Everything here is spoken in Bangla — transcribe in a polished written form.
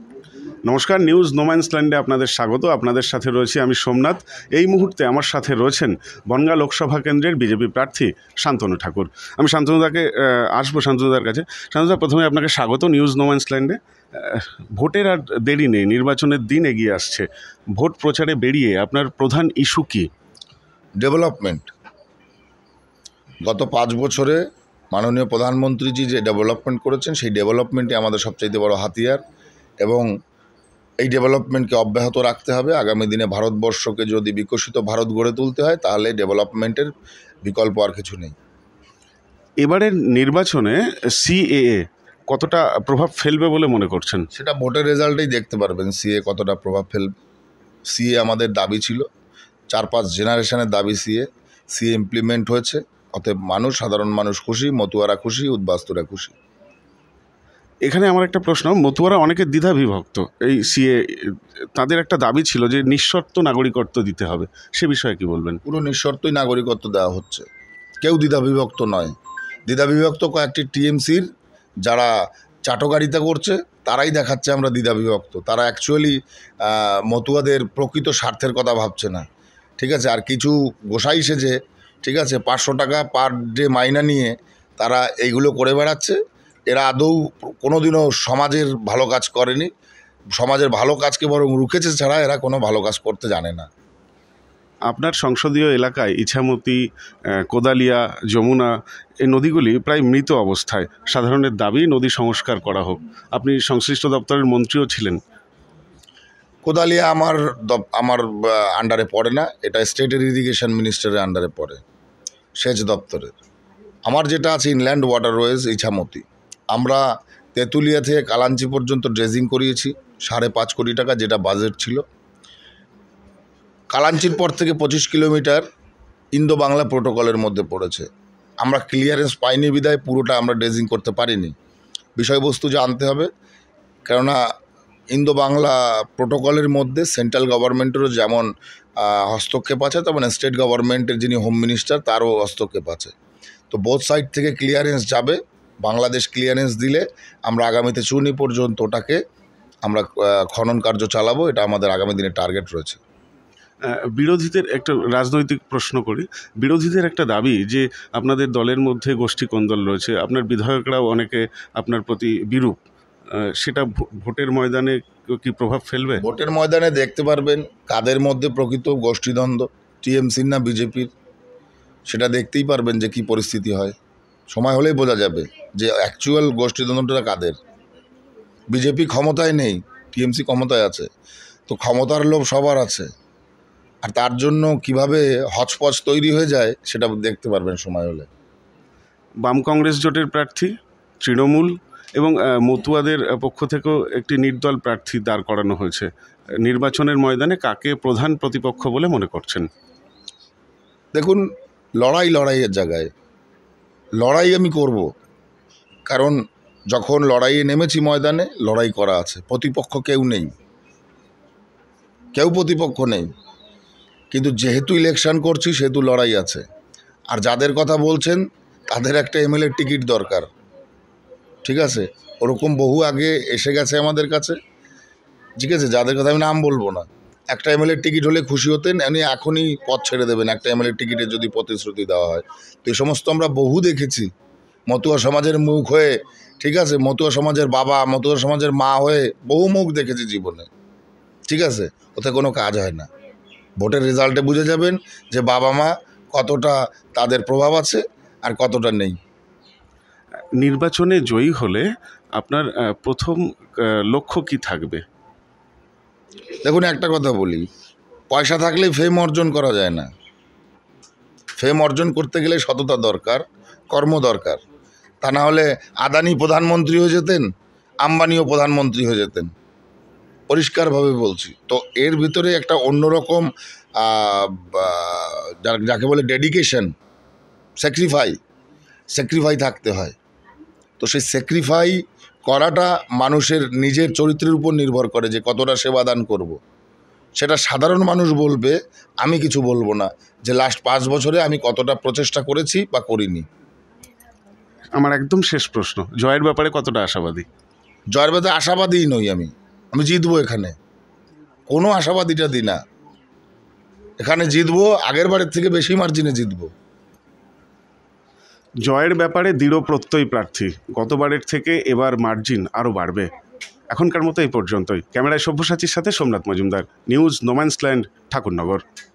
নমস্কার, নিউজ নোম্যান্সল্যান্ডে আপনাদের স্বাগত। আপনাদের সাথে রয়েছি আমি সোমনাথ। এই মুহূর্তে আমার সাথে রয়েছেন বনগাঁ লোকসভা কেন্দ্রের বিজেপি প্রার্থী শান্তনু ঠাকুর। আমি শান্তনুদাকে আসবো শান্তনুদার কাছে। শান্তনুদা, প্রথমে আপনাকে স্বাগত নিউজ নোম্যান্সল্যান্ডে। ভোটের আর দেরি নেই, নির্বাচনের দিন এগিয়ে আসছে। ভোট প্রচারে বেরিয়ে আপনার প্রধান ইস্যু কী? ডেভেলপমেন্ট। গত 5 বছরে মাননীয় প্রধানমন্ত্রীজি যে ডেভেলপমেন্ট করেছেন, সেই ডেভেলপমেন্টই আমাদের সবচাইতে বড় হাতিয়ার, এবং এই ডেভেলপমেন্টকে অব্যাহত রাখতে হবে। আগামী দিনে ভারতবর্ষকে যদি বিকশিত ভারত গড়ে তুলতে হয়, তাহলে ডেভেলপমেন্টের বিকল্প আর কিছু নেই। এবারের নির্বাচনে সিএএ কতটা প্রভাব ফেলবে বলে মনে করছেন? সেটা ভোটের রেজাল্টেই দেখতে পারবেন সিএ কতটা প্রভাব ফেলবে। সিএ আমাদের দাবি ছিল, 4-5 জেনারেশনের দাবি। সিএ ইমপ্লিমেন্ট হয়েছে, অতএব সাধারণ মানুষ খুশি, মতুয়ারা খুশি, উদ্বাস্তুরা খুশি। এখানে আমার একটা প্রশ্ন, মতুয়ারা অনেকে দ্বিধা বিভক্ত। এই সিএ তাদের একটা দাবি ছিল যে নিঃশর্ত নাগরিকত্ব দিতে হবে, সে বিষয়ে কি বলবেন? পুরো নিঃশর্তই নাগরিকত্ব দেওয়া হচ্ছে, কেউ দ্বিধাবিভক্ত নয়। দ্বিধাবিভক্ত কয়েকটি টিএমসির যারা চাটগারিতা করছে, তারাই দেখাচ্ছে আমরা দ্বিধাবিভক্ত। তারা অ্যাকচুয়ালি মতুয়াদের প্রকৃত স্বার্থের কথা ভাবছে না, ঠিক আছে। আর কিছু গোসাই সেজে, ঠিক আছে, 500 টাকা পার ডে মাইনা নিয়ে তারা এইগুলো করে বেড়াচ্ছে। এরা আদৌ কোনোদিনও সমাজের ভালো কাজ করেনি, সমাজের ভালো কাজকে বরং রুখেছে, ছাড়া এরা কোনো ভালো কাজ করতে জানে না। আপনার সংসদীয় এলাকায় ইছামতি, কোদালিয়া, যমুনা, এই নদীগুলি প্রায় মৃত অবস্থায়। সাধারণের দাবি নদী সংস্কার করা হোক। আপনি সংশ্লিষ্ট দপ্তরের মন্ত্রীও ছিলেন। কোদালিয়া আমার আন্ডারে পড়ে না, এটা স্টেটের ইরিগেশন মিনিস্টারের আন্ডারে পড়ে, সেচ দপ্তরের। আমার যেটা আছে ইনল্যান্ড ওয়াটারওয়েজ ইছামতি। আমরা তেঁতুলিয়া থেকে কালাঞ্চি পর্যন্ত ড্রেজিং করিয়েছি 5.5 কোটি টাকা, যেটা বাজেট ছিল। কালাঞ্চির পর থেকে 25 কিলোমিটার ইন্দো বাংলা প্রোটোকলের মধ্যে পড়েছে। আমরা ক্লিয়ারেন্স পাইনি বিধায় পুরোটা আমরা ড্রেজিং করতে পারিনি। বিষয়বস্তু জানতে হবে, কেননা ইন্দো বাংলা প্রোটোকলের মধ্যে সেন্ট্রাল গভর্নমেন্টেরও যেমন হস্তক্ষেপ আছে, তেমন স্টেট গভর্নমেন্টের যিনি হোম মিনিস্টার তারও হস্তক্ষেপ আছে। তো বোথ সাইড থেকে ক্লিয়ারেন্স যাবে। বাংলাদেশ ক্লিয়ারেন্স দিলে আমরা আগামীতে চুনি পর্যন্ত ওটাকে আমরা খনন কার্য চালাবো। এটা আমাদের আগামী দিনে টার্গেট রয়েছে। বিরোধীদের একটা রাজনৈতিক প্রশ্ন করি। বিরোধীদের একটা দাবি যে আপনাদের দলের মধ্যে গোষ্ঠী কোন্দল রয়েছে, আপনার বিধায়করাও অনেকে আপনার প্রতি বিরূপ। সেটা ভোটের ময়দানে কি প্রভাব ফেলবে? ভোটের ময়দানে দেখতে পারবেন কাদের মধ্যে প্রকৃত গোষ্ঠীদ্বন্দ্ব, টিএমসির না বিজেপির। সেটা দেখতেই পারবেন যে কি পরিস্থিতি হয়। সময় হলেই বোঝা যাবে যে অ্যাকচুয়াল গোষ্ঠীদ্বন্দ্বটা কাদের। বিজেপি ক্ষমতায় নেই, টিএমসি ক্ষমতায় আছে। তো ক্ষমতার লোভ সবার আছে, আর তার জন্য কিভাবে হচপচ তৈরি হয়ে যায় সেটা দেখতে পারবেন সময় হলে। বাম কংগ্রেস জোটের প্রার্থী, তৃণমূল এবং মতুয়াদের পক্ষ থেকেও একটি নির্দল প্রার্থী দাঁড় করানো হয়েছে। নির্বাচনের ময়দানে কাকে প্রধান প্রতিপক্ষ বলে মনে করছেন? দেখুন, লড়াইয়ের জায়গায় লড়াই আমি করব, কারণ যখন লড়াইয়ে নেমেছি ময়দানে লড়াই করা আছে। প্রতিপক্ষ কেউ নেই, কেউ প্রতিপক্ষ নেই, কিন্তু যেহেতু ইলেকশন করছি সেহেতু লড়াই আছে। আর যাদের কথা বলছেন তাদের একটা এমএলএ টিকিট দরকার, ঠিক আছে। ওরকম বহু আগে এসে গেছে আমাদের কাছে, ঠিক আছে, যাদের কথা আমি নাম বলবো না। একটা এমএলএ টিকিট হলে খুশি হতেন, উনি এখনই পথ ছেড়ে দেবেন একটা এমএলএ টিকিটে যদি প্রতিশ্রুতি দেওয়া হয়। তো এই সমস্ত আমরা বহু দেখেছি। মতুয়া সমাজের মুখ হয়ে, ঠিক আছে, মতুয়া সমাজের বাবা, মতুয়া সমাজের মা হয়ে বহু মুখ দেখেছি জীবনে, ঠিক আছে। ওতে কোনো কাজ হয় না। ভোটের রেজাল্টে বুঝে যাবেন যে বাবা মা কতটা তাদের প্রভাব আছে আর কতটা নেই। নির্বাচনে জয়ী হলে আপনার প্রথম লক্ষ্য কি থাকবে? দেখুন, একটা কথা বলি, পয়সা থাকলে ফেম অর্জন করা যায় না। ফেম অর্জন করতে গেলে সততা দরকার, কর্ম দরকার। তা না হলে আদানি প্রধানমন্ত্রী হয়ে যেতেন, আম্বানিও প্রধানমন্ত্রী হয়ে যেতেন, পরিষ্কারভাবে বলছি। তো এর ভিতরে একটা অন্যরকম যাকে বলে ডেডিকেশন, স্যাক্রিফাই থাকতে হয়। তো সেই স্যাক্রিফাই করাটা মানুষের নিজের চরিত্রের উপর নির্ভর করে যে কতটা সেবাদান করব। সেটা সাধারণ মানুষ বলবে, আমি কিছু বলবো না যে লাস্ট 5 বছরে আমি কতটা প্রচেষ্টা করেছি বা করিনি। আমার একদম শেষ প্রশ্ন, জয়ের ব্যাপারে কতটা আশাবাদী? জয়ের ব্যাপারে আশাবাদীই নই আমি। আমি জিতবো এখানে, কোনো আশাবাদীটা দিই না। এখানে জিতবো, আগের বারের থেকে বেশি মার্জিনে জিতবো। জয়ের ব্যাপারে দৃঢ় প্রত্যয়ী প্রার্থী, গতবারের থেকে এবার মার্জিন আরও বাড়বে। এখনকার মতো এই পর্যন্তই। ক্যামেরায় সব্যসাচীর সাথে সোমনাথ মজুমদার, নিউজ নোম্যান্সল্যান্ড, ঠাকুরনগর।